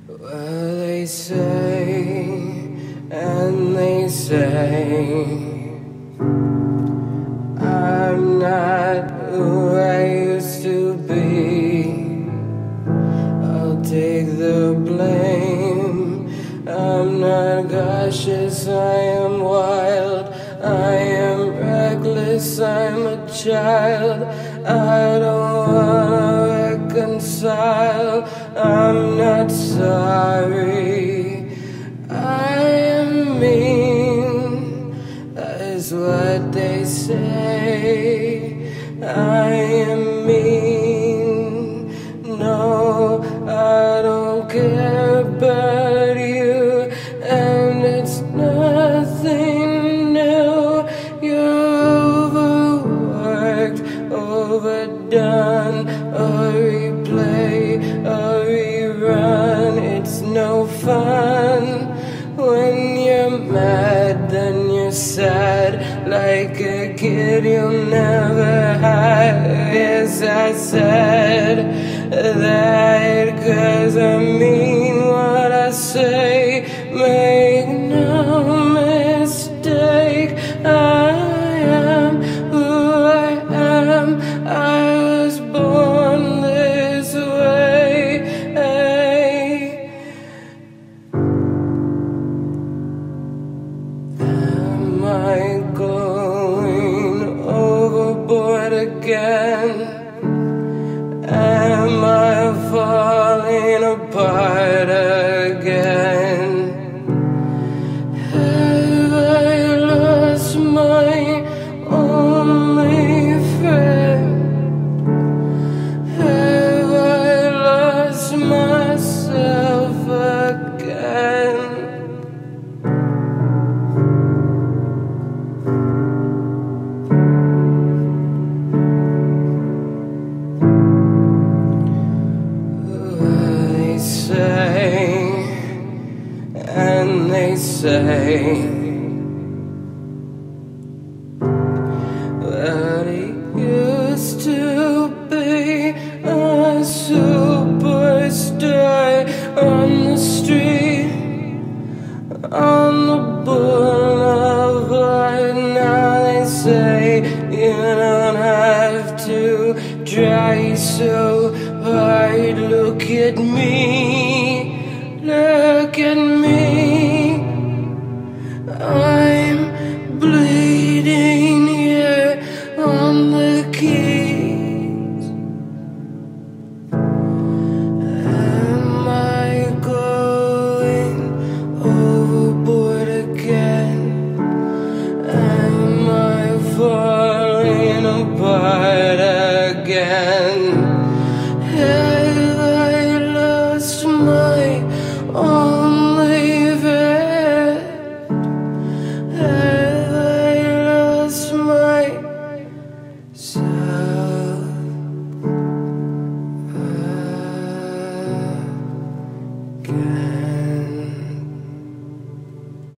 Well, they say, and they say, I'm not who I used to be. I'll take the blame. I'm not cautious, I am wild. I am reckless, I'm a child. I don't wanna reconcile. I'm not sorry. I am mean, that is what they say. I am mean. No, I don't care about you, and it's nothing new. You're overworked, overdone, a replay, a rerun. It's no fun. When you're mad, then you're sad, like a kid you'll never have. Yes, I said that 'cause I mean what I say. Make no mistake, I am who I am. I was born this way. Am I going overboard again? Am I falling apart again? Have I lost my only friend? Have I lost myself again? And they say that he used to be a superstar on the street, on the boulevard. Now they say you don't have to try so hard. Look at me, look at me.